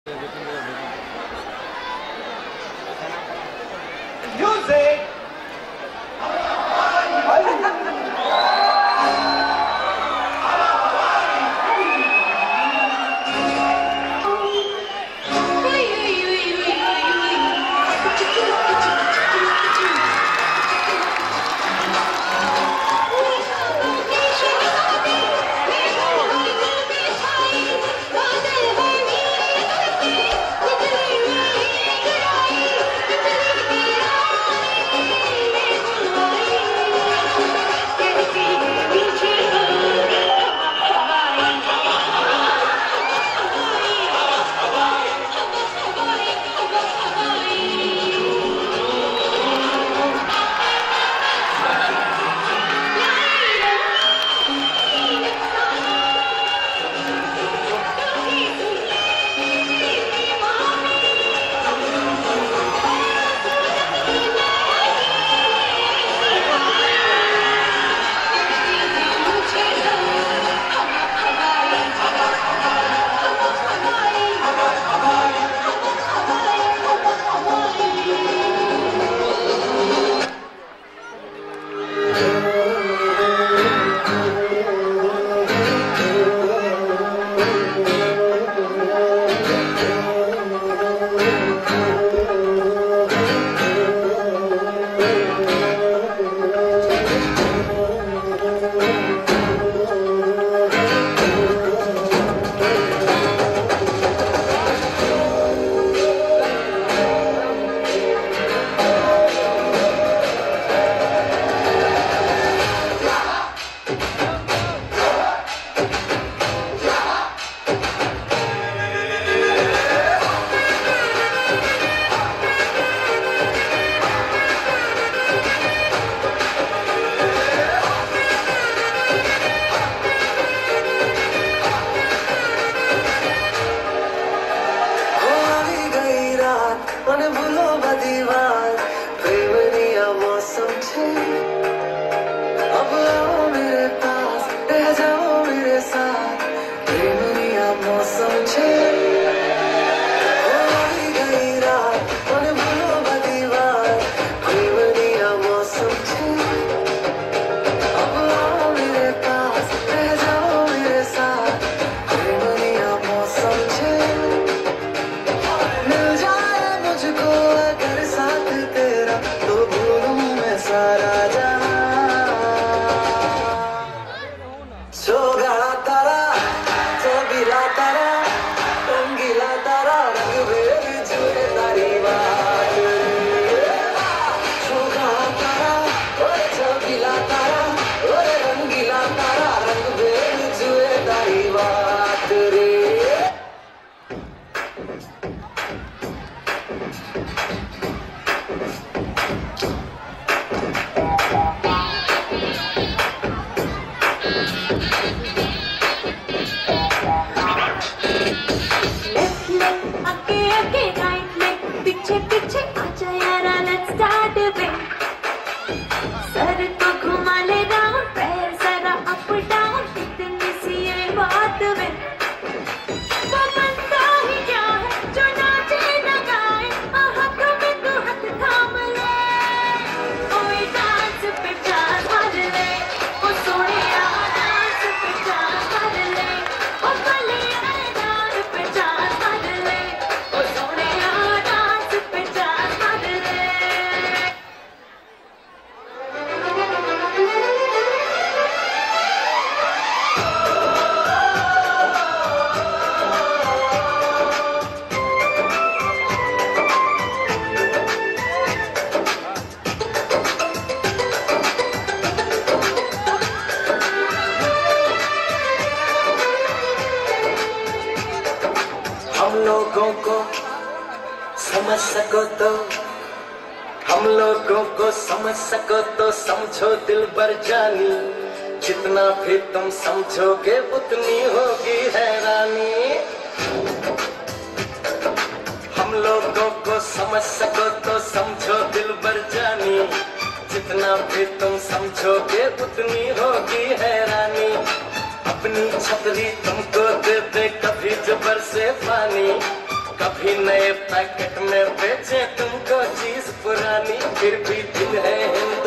Music! लोगों को समझ सको तो, हम लोगों को समझ सको तो समझो दिल भर जानी, जितना भी तुम समझोगे उतनी होगी हैरानी। हम लोगों को समझ सको तो समझो दिल भर जानी, जितना भी तुम समझोगे उतनी होगी हैरानी। अपनी छतरी तुमको दे दे कभी जबर से पानी, कभी नए पैकेट में बेचे तुमको चीज पुरानी, फिर भी दिल है